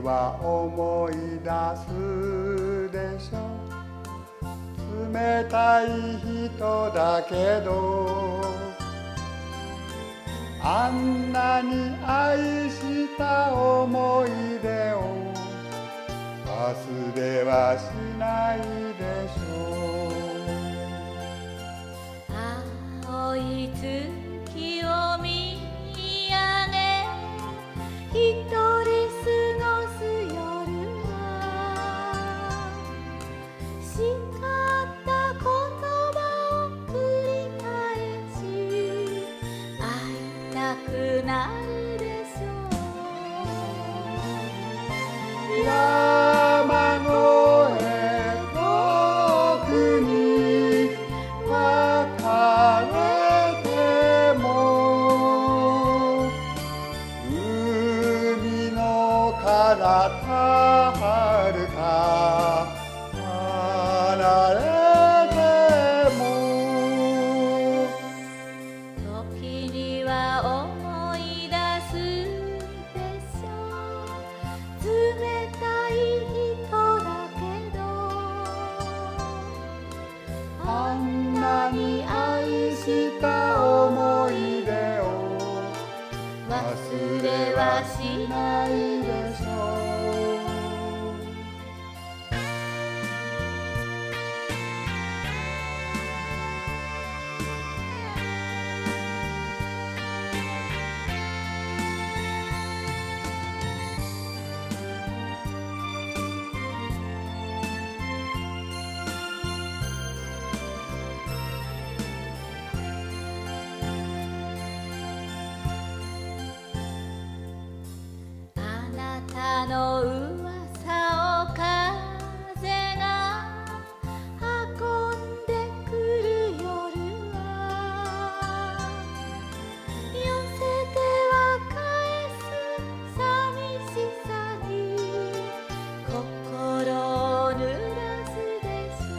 は思い出すでしょ。冷たい人だけどあんなに愛した思い出を忘れはしないでしょう。 青い月を見上げ一人過ごす夜は叱った言葉を繰り返し会いたくなるでしょう。 山越え遠くに別れても海の彼方遥か離れても時には思い出すでしょう。冷たい人だけどあんなに愛した思い出を忘れはしないでしょう。 あなたの噂を風が運んでくる夜は寄せては返す寂しさに心を濡らすでし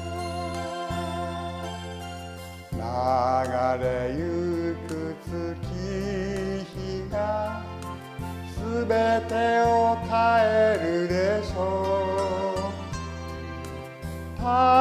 ょう。 流れゆく月日がすべてを変えるでしょう。